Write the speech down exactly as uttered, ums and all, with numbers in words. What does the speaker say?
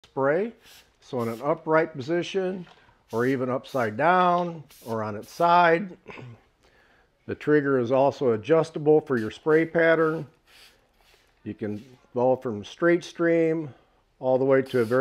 spray. So in an upright position, or even upside down, or on its side. The trigger is also adjustable for your spray pattern. You can go from straight stream all the way to a very